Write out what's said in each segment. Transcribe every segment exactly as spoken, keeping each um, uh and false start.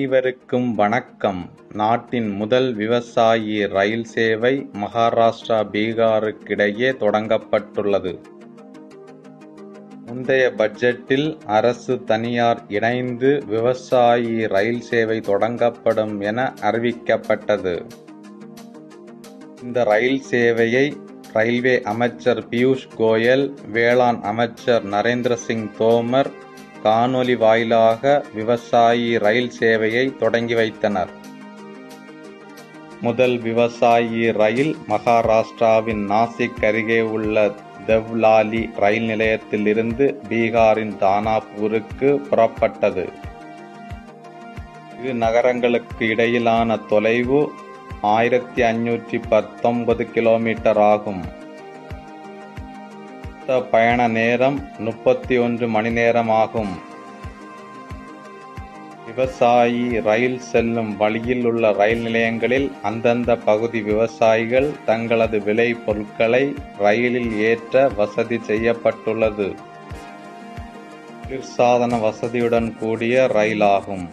அனைவருக்கும் வணக்கம். நாட்டின் முதல் விவசாயி ரயில் சேவை மகாராஷ்டிரா பீகாருக்கிடையே தொடங்கப்பட்டுள்ளது. முந்தைய பட்ஜெட்டில் அரசு தனியார் இணைந்து விவசாயி ரயில் சேவை தொடங்கப்படும் என அறிவிக்கப்பட்டது. இந்த ரயில் சேவையை ரயில்வே அமைச்சர் பியூஷ் கோயல், வேளாண் அமைச்சர் நரேந்திர சிங் தோமர் காணொலி வாயிலாக விவசாயி ரயில் சேவையை தொடங்கி வைத்தனர். முதல் விவசாயி ரயில் மகாராஷ்டிராவின் நாசிக் அருகே உள்ள தேவ்லாலி ரயில் நிலையத்தில் இருந்து பீகாரின் தானாபூருக்கு புறப்பட்டது. இரு நகரங்களுக்கு இடையிலான தொலைவு ஆயிரத்தி ஐநூற்றி பத்தொன்பது கிலோமீட்டர் ஆகும். பயண நேரம் முப்பத்தி ஒன்று மணி நேரம் ஆகும். விவசாயி ரயில் செல்லும் வழியில் உள்ள ரயில் நிலையங்களில் அந்தந்த பகுதி விவசாயிகள் தங்களது விளை பொருட்களை ரயிலில் ஏற்ற வசதி செய்யப்பட்டுள்ளது. குளிர்சாதன வசதியுடன் கூடிய ரயிலாகும்.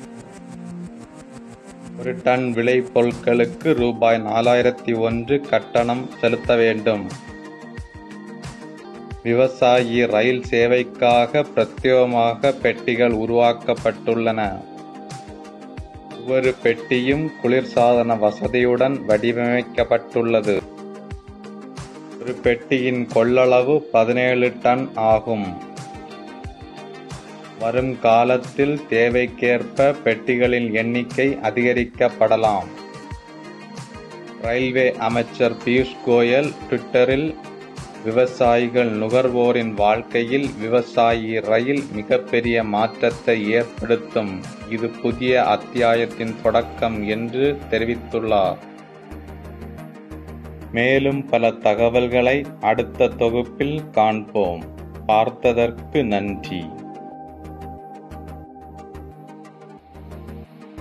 ஒரு டன் விளை பொருட்களுக்கு ரூபாய் நாலாயிரத்தி ஒன்று கட்டணம் செலுத்த வேண்டும். விவசாயி ரயில் சேவைக்காக பிரத்யேகமாக பெட்டிகள் உருவாக்கப்பட்டுள்ளன. ஒவ்வொரு பெட்டியும் குளிர்சாதன வசதியுடன் வடிவமைக்கப்பட்டுள்ளது. ஒரு பெட்டியின் கொள்ளளவு பதினேழு டன் ஆகும். வரும் காலத்தில் தேவைக்கேற்ப பெட்டிகளின் எண்ணிக்கை அதிகரிக்கப்படலாம். ரயில்வே அமைச்சர் பியூஷ் கோயல் ட்விட்டரில், விவசாயிகள் நுகர்வோரின் வாழ்க்கையில் விவசாயி ரயில் மிகப்பெரிய மாற்றத்தை ஏற்படுத்தும். இது புதிய அத்தியாயத்தின் தொடக்கம் என்று தெரிவித்துள்ளார். மேலும் பல தகவல்களை அடுத்த தொகுப்பில் காண்போம். பார்த்ததற்கு நன்றி.